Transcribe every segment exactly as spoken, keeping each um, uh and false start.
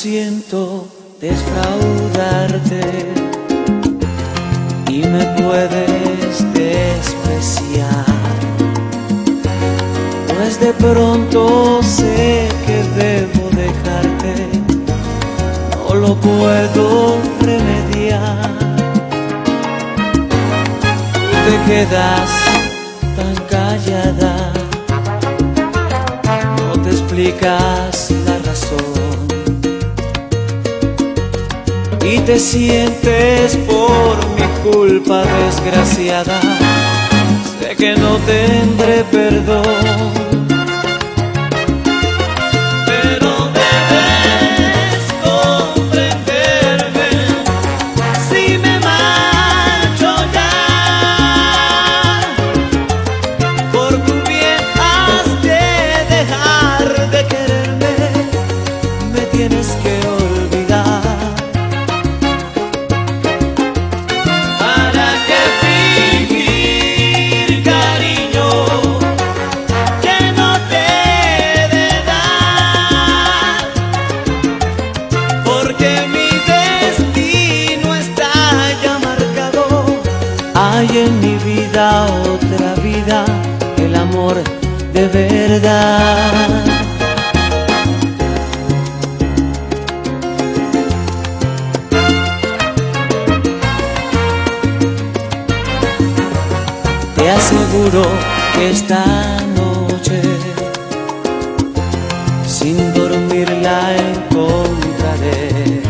siento defraudarte y me puedes despreciar, pues de pronto sé que debo dejarte, no lo puedo remediar. Te quedas tan callada, no te explicas la razón y te sientes por mi culpa desgraciada. Sé que no tendré perdón, pero debes comprenderme si me marcho ya. Por tu bien has de dejar de quererme, me tienes que olvidar. Hay en mi vida otra vida, el amor de verdad. Te aseguro que esta noche sin dormir la encontraré.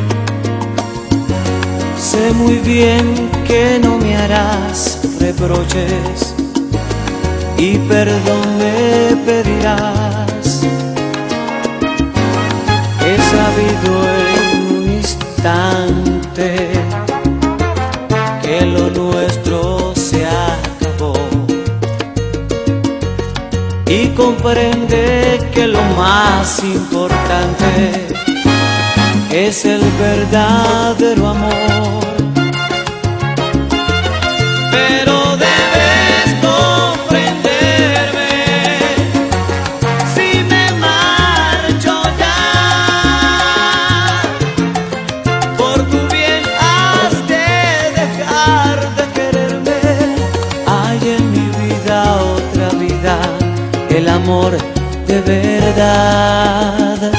Sé muy bien que no me harás reproches y perdón me pedirás. He sabido en un instante que lo nuestro se acabó y comprende que lo más importante es el verdadero amor. Pero debes comprenderme si me marcho ya. Por tu bien has de dejar de quererme. Hay en mi vida otra vida, el amor de verdad.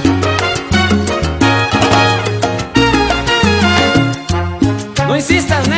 No insistas,